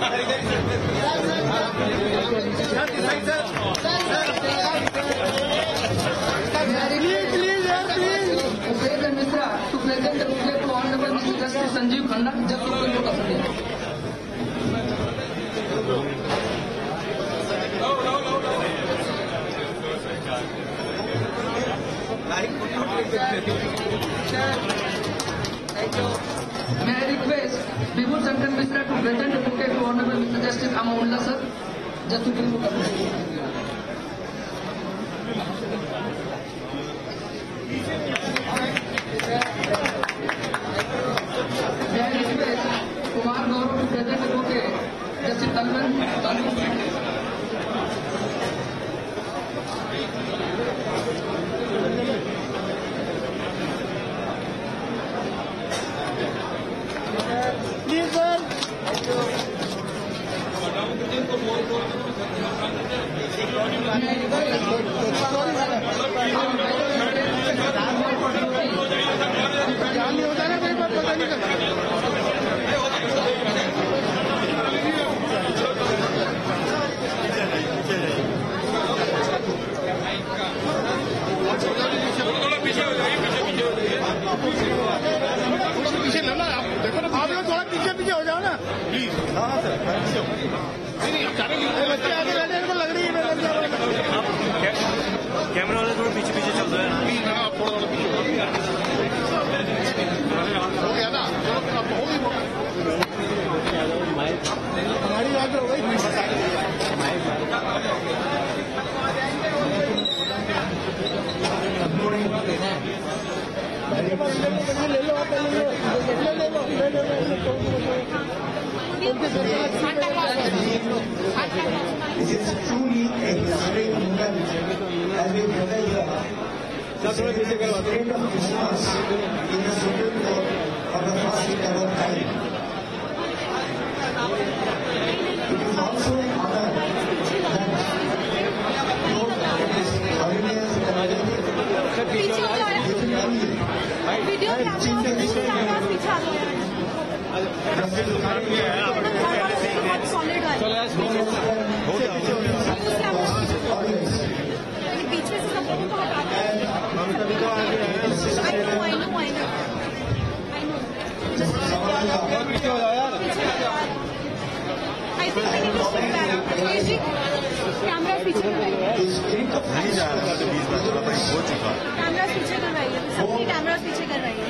To present the bouquet to Honorable Mr. Justice Sanjeev Khanna, just to the note of the day. May I request Vibhu Shankar Mishra to present the bouquet to Honorable Mr. Justice Amawalla sir, just to the note of the day. Camera वाले थोड़ा पीछे पीछे चल रहे हैं हो गया ना हमारी बात हो गई ले लो This is truly a historic moment as we gather here. The spirit of Christmas in the Supreme Court for the first ever time. It is also an honor that both holidays पीछे से सब लोगों को हटाते हैं। Camera पीछे करवाइए, camera पीछे करवाइए, सबकी कैमरा पीछे करवाइए।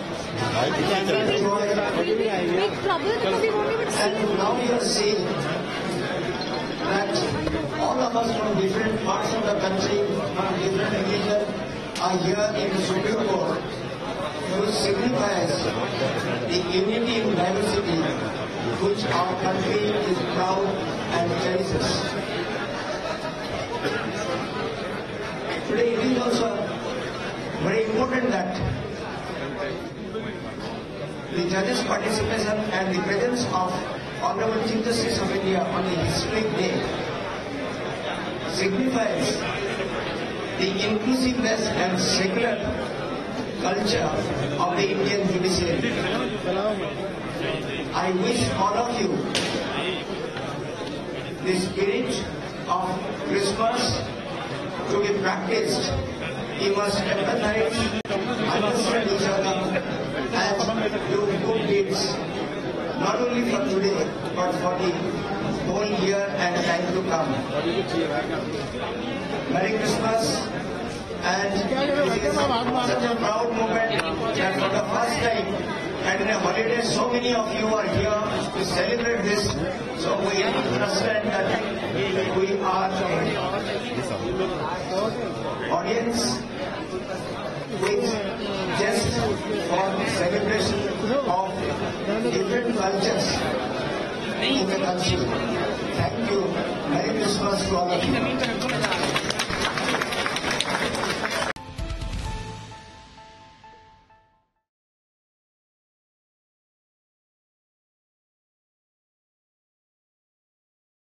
All of us from different parts of the country, from different religions, are here in the Supreme Court, which signifies the unity in diversity which our country is proud and cherishes. Today it is also very important that the judges' participation and the presence of Honorable Chief Justice of India on the historic day signifies the inclusiveness and secular culture of the Indian judiciary. I wish all of you the spirit of Christmas to be practiced. You must empathize, understand each other, and do good deeds, not only for today, but for the whole year and time to come. Merry Christmas, and it is such a proud moment that for the first time and in a holiday so many of you are here to celebrate this. So we understand that we are an audience with just for celebration of different cultures in the country. Thank you. Merry Christmas to all of you.